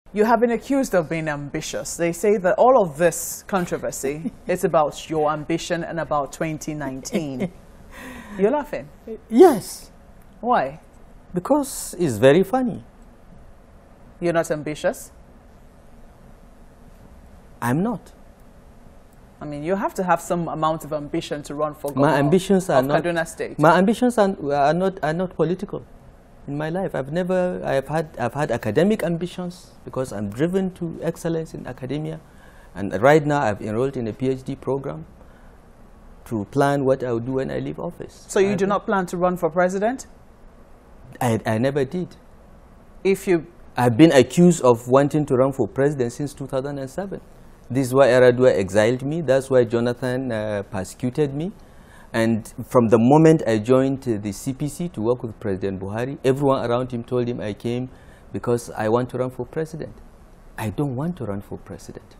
You have been accused of being ambitious. They say that all of this controversy is about your ambition and about 2019. You're laughing? Yes. Why? Because it's very funny. You're not ambitious? I'm not. I mean, you have to have some amount of ambition to run for governor My ambitions are of not. Kaduna State. My ambitions are not political. In my life, I've had academic ambitions because I'm driven to excellence in academia, and right now I've enrolled in a PhD program to plan what I will do when I leave office. So you do not plan to run for president? I never did. I've been accused of wanting to run for president since 2007. This is why Yar'Adua exiled me. That's why Jonathan persecuted me. And from the moment I joined the CPC to work with President Buhari, everyone around him told him I came because I want to run for president. I don't want to run for president.